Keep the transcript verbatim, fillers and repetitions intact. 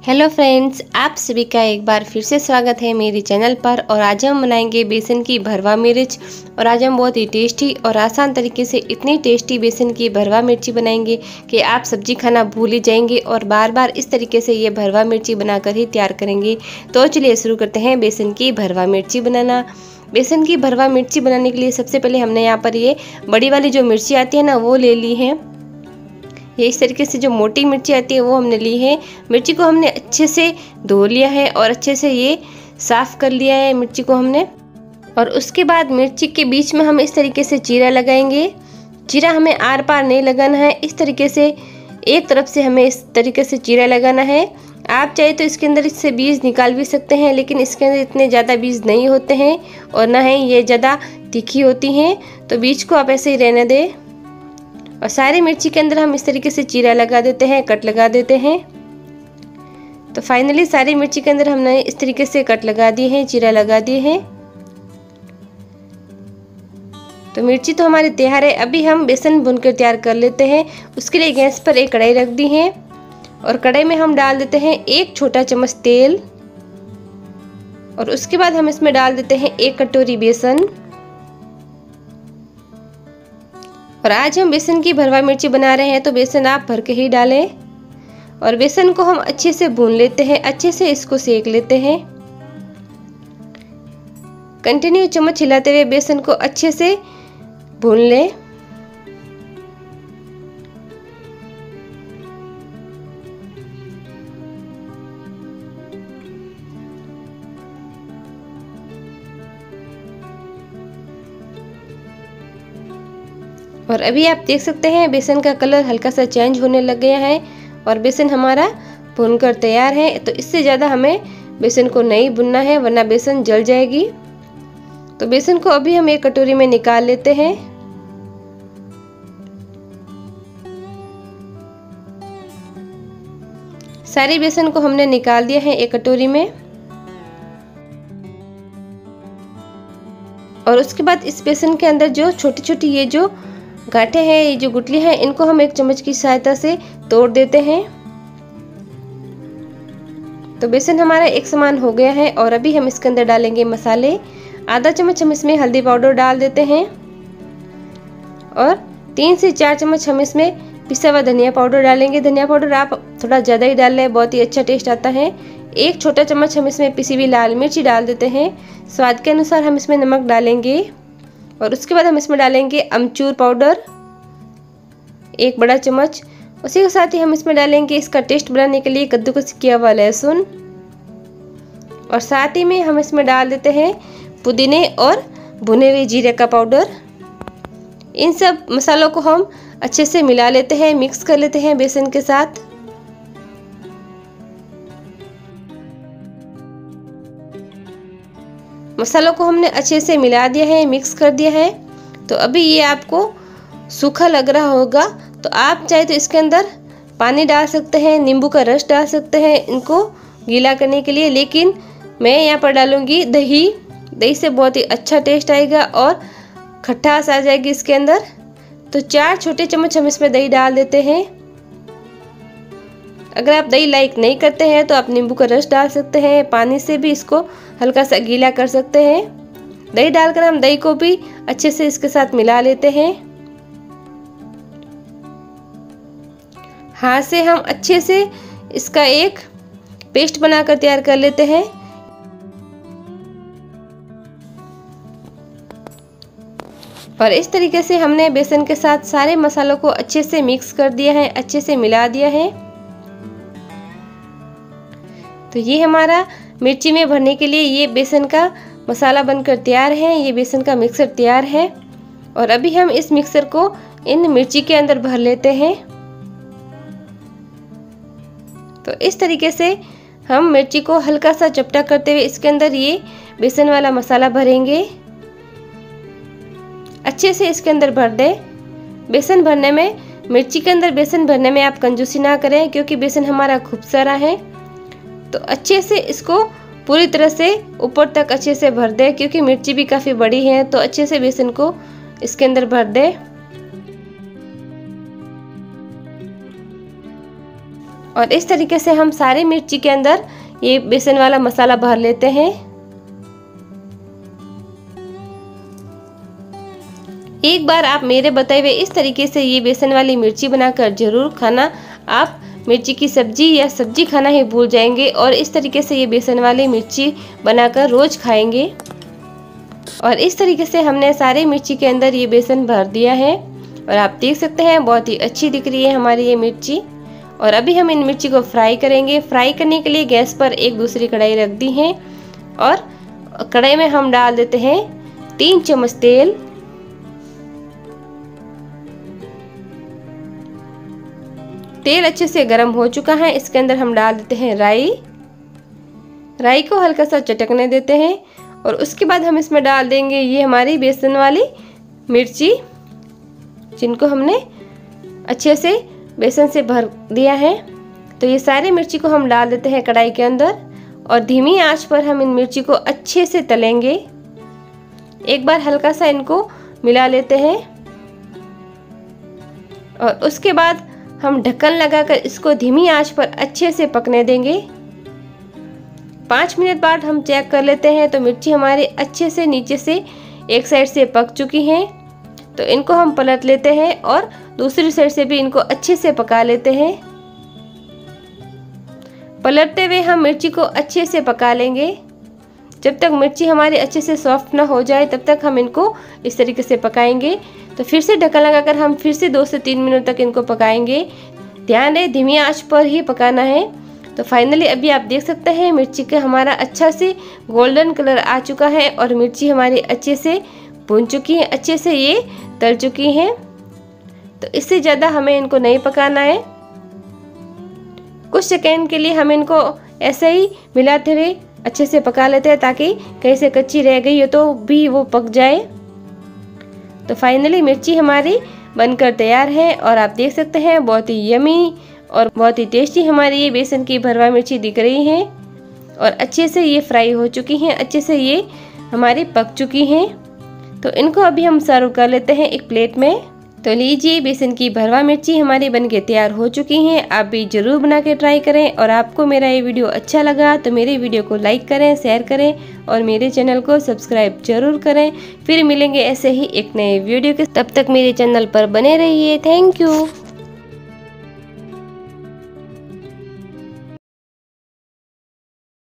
Hello friends, आप सभी का एक बार फिर से स्वागत है मेरे चैनल पर। और आज हम बनाएंगे बेसन की भरवा मिर्च। और आज हम बहुत ही टेस्टी और आसान तरीके से इतनी टेस्टी बेसन की भरवा मिर्ची बनाएंगे कि आप सब्जी खाना भूल ही जाएंगे और बार बार इस तरीके से ये भरवा मिर्ची बनाकर ही तैयार करेंगे। तो चलिए शुरू करते हैं बेसन की भरवा मिर्ची बनाना। बेसन की भरवा मिर्ची बनाने के लिए सबसे पहले हमने यहाँ पर ये बड़ी वाली जो मिर्ची आती है ना वो ले ली है। ये इस तरीके से जो मोटी मिर्ची आती है वो हमने ली है। मिर्ची को हमने अच्छे से धो लिया है और अच्छे से ये साफ़ कर लिया है मिर्ची को हमने। और उसके बाद मिर्ची के बीच में हम इस तरीके से चीरा लगाएंगे। चीरा हमें आर पार नहीं लगाना है, इस तरीके से एक तरफ से हमें इस तरीके से चीरा लगाना है। आप चाहे तो इसके अंदर इससे बीज निकाल भी सकते हैं, लेकिन इसके अंदर इतने ज़्यादा बीज नहीं होते हैं और ना ही ये ज़्यादा तीखी होती हैं, तो बीज को आप ऐसे ही रहने दें। और सारी मिर्ची के अंदर हम इस तरीके से चीरा लगा देते हैं, कट लगा देते हैं। तो फाइनली सारी मिर्ची के अंदर हमने इस तरीके से कट लगा दिए हैं, चीरा लगा दिए हैं। तो मिर्ची तो हमारी तैयार है। अभी हम बेसन भूनकर तैयार कर लेते हैं। उसके लिए गैस पर एक कढ़ाई रख दी है और कढ़ाई में हम डाल देते हैं एक छोटा चम्मच तेल। और उसके बाद हम इसमें डाल देते हैं एक कटोरी बेसन। और आज हम बेसन की भरवा मिर्ची बना रहे हैं, तो बेसन आप भर के ही डालें। और बेसन को हम अच्छे से भून लेते हैं, अच्छे से इसको सेक लेते हैं। कंटिन्यू चम्मच हिलाते हुए बेसन को अच्छे से भून लें। और अभी आप देख सकते हैं बेसन का कलर हल्का सा चेंज होने लग गया है और बेसन हमारा भूनकर तैयार है। तो इससे ज़्यादा हमें बेसन को नहीं भुनना है, वरना बेसन जल जाएगी। तो बेसन को अभी हम एक कटोरी में निकाल लेते हैं। सारी बेसन को हमने निकाल दिया है एक कटोरी में। और उसके बाद इस बेसन के अंदर जो छोटी छोटी ये जो गांठें हैं, ये जो गुठली है, इनको हम एक चम्मच की सहायता से तोड़ देते हैं। तो बेसन हमारा एक समान हो गया है। और अभी हम इसके अंदर डालेंगे मसाले। आधा चम्मच हम इसमें हल्दी पाउडर डाल देते हैं और तीन से चार चम्मच हम इसमें पिसा हुआ धनिया पाउडर डालेंगे। धनिया पाउडर आप थोड़ा ज़्यादा ही डाल लें, बहुत ही अच्छा टेस्ट आता है। एक छोटा चम्मच हम इसमें पिसी हुई लाल मिर्ची डाल देते हैं। स्वाद के अनुसार हम इसमें नमक डालेंगे। और उसके बाद हम इसमें डालेंगे अमचूर पाउडर एक बड़ा चम्मच। उसी के साथ ही हम इसमें डालेंगे इसका टेस्ट बनाने के लिए कद्दूकस किया हुआ लहसुन। और साथ ही में हम इसमें डाल देते हैं पुदीने और भुने हुए जीरे का पाउडर। इन सब मसालों को हम अच्छे से मिला लेते हैं, मिक्स कर लेते हैं बेसन के साथ। मसालों को हमने अच्छे से मिला दिया है, मिक्स कर दिया है। तो अभी ये आपको सूखा लग रहा होगा, तो आप चाहे तो इसके अंदर पानी डाल सकते हैं, नींबू का रस डाल सकते हैं इनको गीला करने के लिए। लेकिन मैं यहाँ पर डालूंगी दही। दही से बहुत ही अच्छा टेस्ट आएगा और खटास आ जाएगी इसके अंदर। तो चार छोटे चम्मच हम इसमें दही डाल देते हैं। अगर आप दही लाइक नहीं करते हैं तो आप नींबू का रस डाल सकते हैं, पानी से भी इसको हल्का सा गीला कर सकते हैं। दही डालकर हम दही को भी अच्छे से इसके साथ मिला लेते हैं। हाथ से हम अच्छे से इसका एक पेस्ट बनाकर तैयार कर लेते हैं। और इस तरीके से हमने बेसन के साथ सारे मसालों को अच्छे से मिक्स कर दिया है, अच्छे से मिला दिया है। तो ये हमारा मिर्ची में भरने के लिए ये बेसन का मसाला बनकर तैयार है, ये बेसन का मिक्सर तैयार है। और अभी हम इस मिक्सर को इन मिर्ची के अंदर भर लेते हैं। तो इस तरीके से हम मिर्ची को हल्का सा चपटा करते हुए इसके अंदर ये बेसन वाला मसाला भरेंगे। अच्छे से इसके अंदर भर दें। बेसन भरने में, मिर्ची के अंदर बेसन भरने में आप कंजूसी ना करें, क्योंकि बेसन हमारा खूब सारा है। तो अच्छे से इसको पूरी तरह से ऊपर तक अच्छे से भर दें, क्योंकि मिर्ची भी काफ़ी बड़ी है। तो अच्छे से बेसन को इसके अंदर भर दें। और इस तरीके से हम सारे मिर्ची के अंदर ये बेसन वाला मसाला भर लेते हैं। एक बार आप मेरे बताए हुए इस तरीके से ये बेसन वाली मिर्ची बनाकर जरूर खाना। आप मिर्ची की सब्जी या सब्जी खाना ही भूल जाएंगे और इस तरीके से ये बेसन वाली मिर्ची बनाकर रोज खाएंगे। और इस तरीके से हमने सारे मिर्ची के अंदर ये बेसन भर दिया है और आप देख सकते हैं बहुत ही अच्छी दिख रही है हमारी ये मिर्ची। और अभी हम इन मिर्ची को फ्राई करेंगे। फ्राई करने के लिए गैस पर एक दूसरी कढ़ाई रख दी है और कढ़ाई में हम डाल देते हैं तीन चम्मच तेल। तेल अच्छे से गर्म हो चुका है। इसके अंदर हम डाल देते हैं राई। राई को हल्का सा चटकने देते हैं और उसके बाद हम इसमें डाल देंगे ये हमारी बेसन वाली मिर्ची, जिनको हमने अच्छे से बेसन से भर दिया है। तो ये सारी मिर्ची को हम डाल देते हैं कढ़ाई के अंदर और धीमी आंच पर हम इन मिर्ची को अच्छे से तलेंगे। एक बार हल्का सा इनको मिला लेते हैं और उसके बाद हम ढक्कन लगाकर इसको धीमी आंच पर अच्छे से पकने देंगे। पाँच मिनट बाद हम चेक कर लेते हैं तो मिर्ची हमारी अच्छे से नीचे से एक साइड से पक चुकी हैं। तो इनको हम पलट लेते हैं और दूसरी साइड से भी इनको अच्छे से पका लेते हैं। पलटते हुए हम मिर्ची को अच्छे से पका लेंगे। जब तक मिर्ची हमारी अच्छे से सॉफ्ट ना हो जाए तब तक हम इनको इस तरीके से पकाएंगे। तो फिर से ढक्कन लगाकर हम फिर से दो से तीन मिनट तक इनको पकाएंगे। ध्यान रहे धीमी आंच पर ही पकाना है। तो फाइनली अभी आप देख सकते हैं मिर्ची का हमारा अच्छा से गोल्डन कलर आ चुका है और मिर्ची हमारी अच्छे से भून चुकी है, अच्छे से ये तल चुकी हैं। तो इससे ज़्यादा हमें इनको नहीं पकाना है। कुछ सेकेंड के लिए हम इनको ऐसे ही मिलाते हुए अच्छे से पका लेते हैं ताकि कहीं से कच्ची रह गई हो तो भी वो पक जाए। तो फाइनली मिर्ची हमारी बनकर तैयार है और आप देख सकते हैं बहुत ही यमी और बहुत ही टेस्टी हमारी ये बेसन की भरवा मिर्ची दिख रही है और अच्छे से ये फ्राई हो चुकी हैं, अच्छे से ये हमारी पक चुकी हैं। तो इनको अभी हम सर्व कर लेते हैं एक प्लेट में। तो लीजिए बेसन की भरवा मिर्ची हमारी बनके तैयार हो चुकी हैं। आप भी जरूर बना के ट्राई करें और आपको मेरा ये वीडियो अच्छा लगा तो मेरे वीडियो को लाइक करें, शेयर करें और मेरे चैनल को सब्सक्राइब जरूर करें। फिर मिलेंगे ऐसे ही एक नए वीडियो के। तब तक मेरे चैनल पर बने रहिए। Thank you.